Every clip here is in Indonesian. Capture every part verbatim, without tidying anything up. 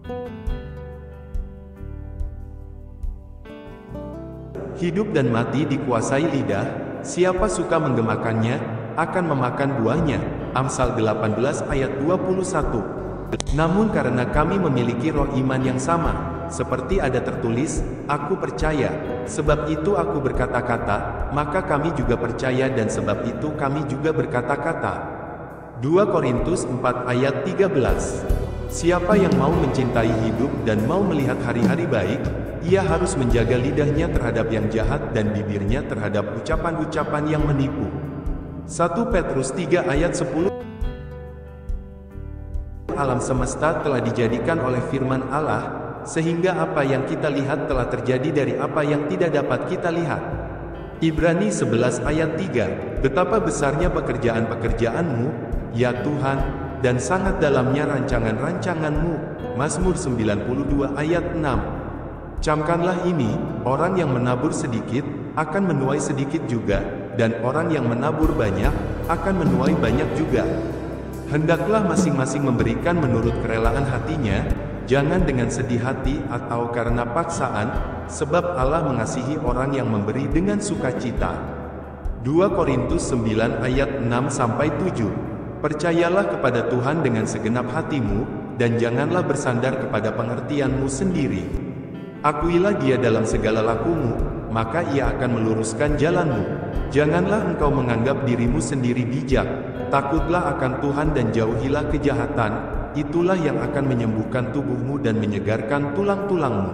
Hidup dan mati dikuasai lidah, siapa suka menggemakannya, akan memakan buahnya. Amsal delapan belas ayat dua puluh satu. Namun karena kami memiliki roh iman yang sama, seperti ada tertulis, aku percaya, sebab itu aku berkata-kata, maka kami juga percaya dan sebab itu kami juga berkata-kata. dua Korintus empat ayat tiga belas. Siapa yang mau mencintai hidup dan mau melihat hari-hari baik, ia harus menjaga lidahnya terhadap yang jahat dan bibirnya terhadap ucapan-ucapan yang menipu. satu Petrus tiga ayat sepuluh. Alam semesta telah dijadikan oleh firman Allah, sehingga apa yang kita lihat telah terjadi dari apa yang tidak dapat kita lihat. Ibrani sebelas ayat tiga. Betapa besarnya pekerjaan-pekerjaan-Mu, ya Tuhan, dan sangat dalamnya rancangan-rancangan-Mu. Mazmur sembilan puluh dua ayat enam. Camkanlah ini, orang yang menabur sedikit, akan menuai sedikit juga, dan orang yang menabur banyak, akan menuai banyak juga. Hendaklah masing-masing memberikan menurut kerelaan hatinya, jangan dengan sedih hati atau karena paksaan, sebab Allah mengasihi orang yang memberi dengan sukacita. dua Korintus sembilan ayat enam sampai tujuh. Percayalah kepada Tuhan dengan segenap hatimu, dan janganlah bersandar kepada pengertianmu sendiri. Akuilah Dia dalam segala lakumu, maka Ia akan meluruskan jalanmu. Janganlah engkau menganggap dirimu sendiri bijak, takutlah akan Tuhan dan jauhilah kejahatan, itulah yang akan menyembuhkan tubuhmu dan menyegarkan tulang-tulangmu.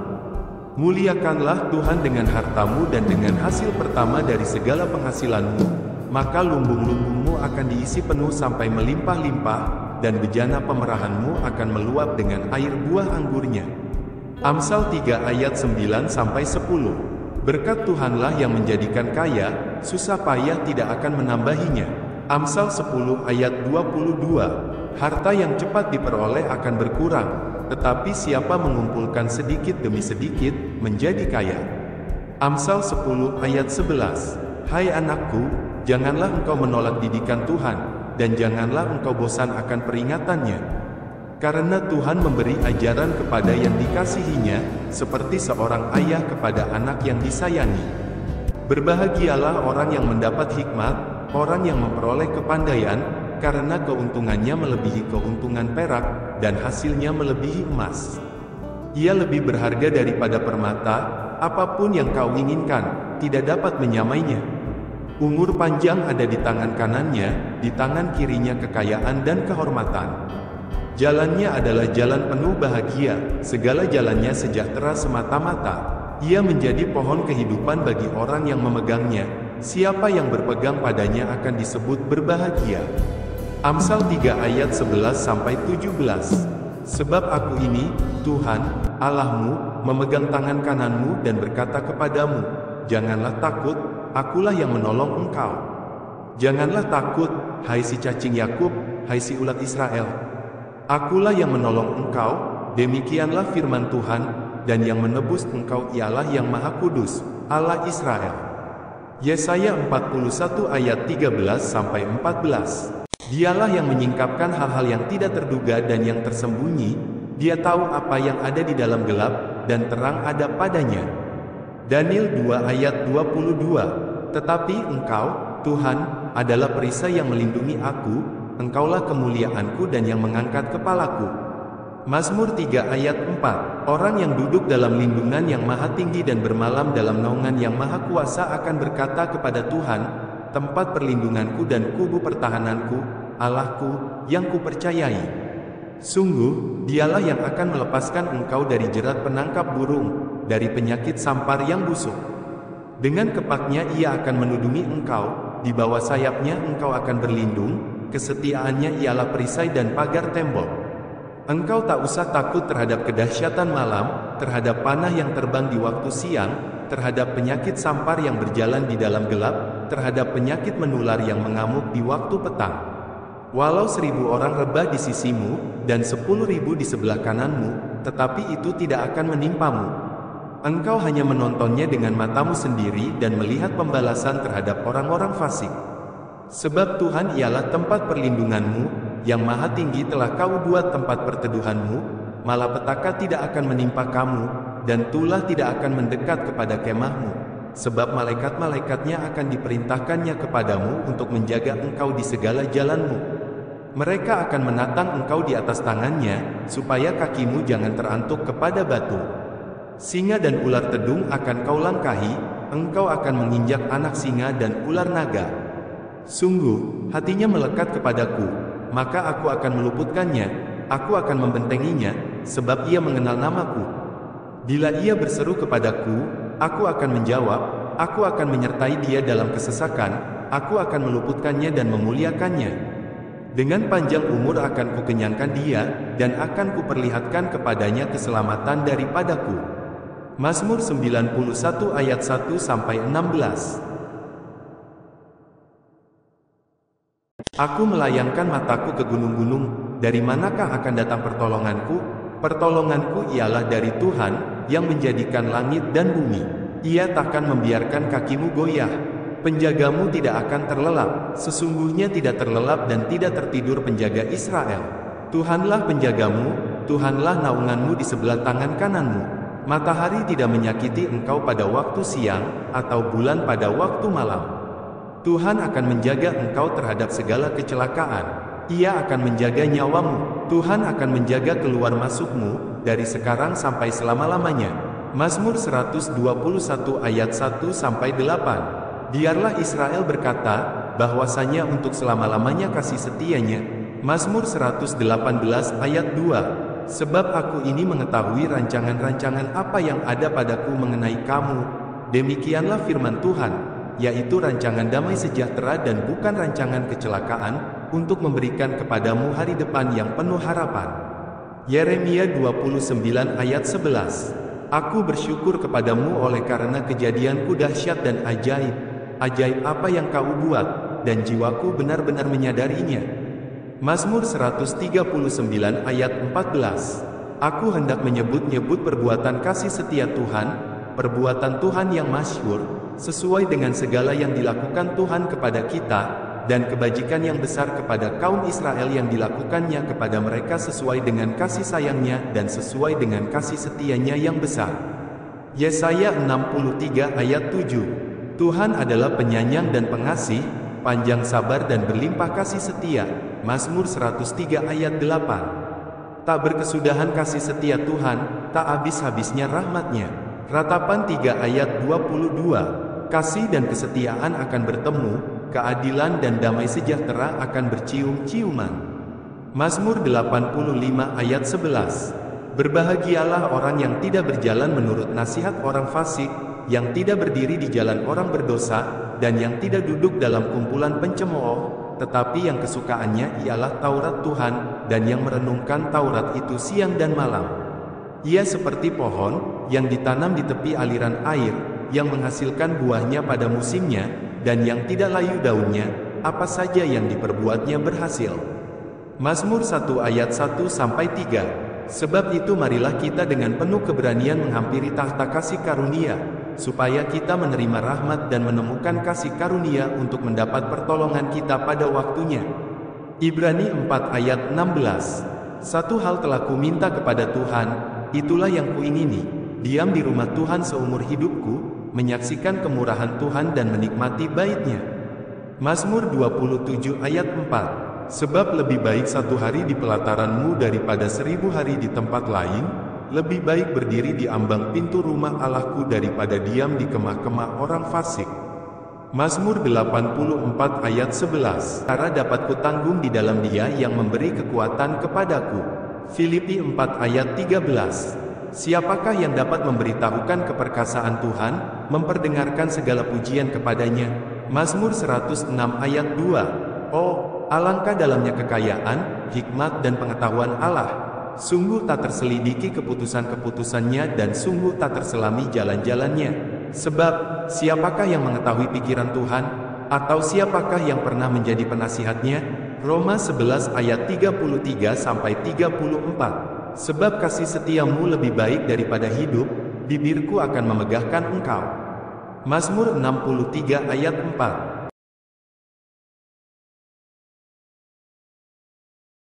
Muliakanlah Tuhan dengan hartamu dan dengan hasil pertama dari segala penghasilanmu, maka lumbung-lumbungmu akan diisi penuh sampai melimpah-limpah, dan bejana pemerahanmu akan meluap dengan air buah anggurnya. Amsal tiga ayat sembilan sampai sepuluh. Berkat Tuhanlah yang menjadikan kaya, susah payah tidak akan menambahinya. Amsal sepuluh ayat dua puluh dua. Harta yang cepat diperoleh akan berkurang, tetapi siapa mengumpulkan sedikit demi sedikit, menjadi kaya. Amsal sepuluh ayat sebelas. Hai anakku, janganlah engkau menolak didikan Tuhan, dan janganlah engkau bosan akan peringatannya. Karena Tuhan memberi ajaran kepada yang dikasihinya, seperti seorang ayah kepada anak yang disayangi. Berbahagialah orang yang mendapat hikmat, orang yang memperoleh kepandaian, karena keuntungannya melebihi keuntungan perak, dan hasilnya melebihi emas. Ia lebih berharga daripada permata, apapun yang kau inginkan, tidak dapat menyamainya. Umur panjang ada di tangan kanannya, di tangan kirinya kekayaan dan kehormatan. Jalannya adalah jalan penuh bahagia, segala jalannya sejahtera semata-mata. Ia menjadi pohon kehidupan bagi orang yang memegangnya, siapa yang berpegang padanya akan disebut berbahagia. Amsal tiga ayat sebelas sampai tujuh belas. Sebab aku ini, Tuhan, Allahmu, memegang tangan kananmu dan berkata kepadamu, janganlah takut, akulah yang menolong engkau. Janganlah takut, hai si cacing Yakub, hai si ulat Israel. Akulah yang menolong engkau, demikianlah firman Tuhan, dan yang menebus engkau ialah yang Maha Kudus, Allah Israel. Yesaya empat puluh satu ayat tiga belas sampai empat belas. Dialah yang menyingkapkan hal-hal yang tidak terduga dan yang tersembunyi, Dia tahu apa yang ada di dalam gelap, dan terang ada padanya. Daniel dua ayat dua puluh dua. Tetapi engkau, Tuhan, adalah perisai yang melindungi aku, Engkaulah kemuliaanku dan yang mengangkat kepalaku. Mazmur tiga ayat empat. Orang yang duduk dalam lindungan yang maha tinggi dan bermalam dalam naungan yang maha kuasa akan berkata kepada Tuhan, tempat perlindunganku dan kubu pertahananku, Allahku, yang kupercayai. Sungguh, Dialah yang akan melepaskan engkau dari jerat penangkap burung, dari penyakit sampar yang busuk. Dengan kepaknya Ia akan menudungi engkau, di bawah sayapnya engkau akan berlindung. Kesetiaannya ialah perisai dan pagar tembok. Engkau tak usah takut terhadap kedahsyatan malam, terhadap panah yang terbang di waktu siang, terhadap penyakit sampar yang berjalan di dalam gelap, terhadap penyakit menular yang mengamuk di waktu petang. Walau seribu orang rebah di sisimu, dan sepuluh ribu di sebelah kananmu, tetapi itu tidak akan menimpamu. Engkau hanya menontonnya dengan matamu sendiri dan melihat pembalasan terhadap orang-orang fasik. Sebab Tuhan ialah tempat perlindunganmu, yang maha tinggi telah kau buat tempat perteduhanmu, malapetaka tidak akan menimpa kamu, dan tulah tidak akan mendekat kepada kemahmu, sebab malaikat-malaikatnya akan diperintahkannya kepadamu untuk menjaga engkau di segala jalanmu. Mereka akan menatang engkau di atas tangannya, supaya kakimu jangan terantuk kepada batu. Singa dan ular tedung akan kau langkahi, engkau akan menginjak anak singa dan ular naga. Sungguh, hatinya melekat kepadaku, maka aku akan meluputkannya, aku akan membentenginya, sebab ia mengenal namaku. Bila ia berseru kepadaku, aku akan menjawab, aku akan menyertai dia dalam kesesakan, aku akan meluputkannya dan memuliakannya. Dengan panjang umur akan kukenyangkan dia, dan akan kuperlihatkan kepadanya keselamatan daripadaku. Mazmur sembilan puluh satu ayat satu sampai enam belas. Aku melayangkan mataku ke gunung-gunung, dari manakah akan datang pertolonganku? Pertolonganku ialah dari Tuhan, yang menjadikan langit dan bumi. Ia takkan membiarkan kakimu goyah. Penjagamu tidak akan terlelap, sesungguhnya tidak terlelap dan tidak tertidur penjaga Israel. Tuhanlah penjagamu, Tuhanlah naunganmu di sebelah tangan kananmu. Matahari tidak menyakiti engkau pada waktu siang, atau bulan pada waktu malam. Tuhan akan menjaga engkau terhadap segala kecelakaan. Ia akan menjaga nyawamu. Tuhan akan menjaga keluar masukmu, dari sekarang sampai selama-lamanya. Mazmur seratus dua puluh satu ayat satu sampai delapan. Biarlah Israel berkata, bahwasanya untuk selama-lamanya kasih setianya. Mazmur seratus delapan belas ayat dua. Sebab aku ini mengetahui rancangan-rancangan apa yang ada padaku mengenai kamu. Demikianlah firman Tuhan, yaitu rancangan damai sejahtera dan bukan rancangan kecelakaan, untuk memberikan kepadamu hari depan yang penuh harapan. Yeremia dua puluh sembilan ayat sebelas. Aku bersyukur kepadamu oleh karena kejadianku dahsyat dan ajaib. Ajaib apa yang kau buat, dan jiwaku benar-benar menyadarinya. Mazmur seratus tiga puluh sembilan ayat empat belas. Aku hendak menyebut-nyebut perbuatan kasih setia Tuhan, perbuatan Tuhan yang masyhur, sesuai dengan segala yang dilakukan Tuhan kepada kita, dan kebajikan yang besar kepada kaum Israel yang dilakukannya kepada mereka sesuai dengan kasih sayangnya dan sesuai dengan kasih setianya yang besar. Yesaya enam puluh tiga ayat tujuh. Tuhan adalah penyayang dan pengasih, panjang sabar dan berlimpah kasih setia. Mazmur seratus tiga ayat delapan. Tak berkesudahan kasih setia Tuhan, tak habis-habisnya rahmatnya. Ratapan tiga ayat dua puluh dua. Kasih dan kesetiaan akan bertemu, keadilan dan damai sejahtera akan bercium-ciuman. Mazmur delapan puluh lima ayat sebelas. Berbahagialah orang yang tidak berjalan menurut nasihat orang fasik, yang tidak berdiri di jalan orang berdosa, dan yang tidak duduk dalam kumpulan pencemooh, tetapi yang kesukaannya ialah Taurat Tuhan, dan yang merenungkan Taurat itu siang dan malam. Ia seperti pohon, yang ditanam di tepi aliran air, yang menghasilkan buahnya pada musimnya, dan yang tidak layu daunnya, apa saja yang diperbuatnya berhasil. Mazmur satu ayat satu sampai tiga. Sebab itu marilah kita dengan penuh keberanian menghampiri tahta kasih karunia, supaya kita menerima rahmat dan menemukan kasih karunia untuk mendapat pertolongan kita pada waktunya. Ibrani empat ayat enam belas. Satu hal telah kuminta kepada Tuhan, itulah yang kuingini, diam di rumah Tuhan seumur hidupku, menyaksikan kemurahan Tuhan dan menikmati bait-Nya. Mazmur dua puluh tujuh ayat empat. Sebab lebih baik satu hari di pelataranmu daripada seribu hari di tempat lain, lebih baik berdiri di ambang pintu rumah Allahku daripada diam di kemah-kemah orang fasik. Mazmur delapan puluh empat ayat sebelas. Cara dapat kutanggung di dalam Dia yang memberi kekuatan kepadaku. Filipi empat ayat tiga belas. Siapakah yang dapat memberitahukan keperkasaan Tuhan, memperdengarkan segala pujian kepadanya? Mazmur seratus enam ayat dua. Oh, alangkah dalamnya kekayaan, hikmat dan pengetahuan Allah. Sungguh tak terselidiki keputusan-keputusannya dan sungguh tak terselami jalan-jalannya. Sebab, siapakah yang mengetahui pikiran Tuhan? Atau siapakah yang pernah menjadi penasihatnya? Roma sebelas ayat tiga puluh tiga sampai tiga puluh empat. Sebab kasih setiamu lebih baik daripada hidup, bibirku akan memegahkan engkau. Mazmur enam puluh tiga ayat empat.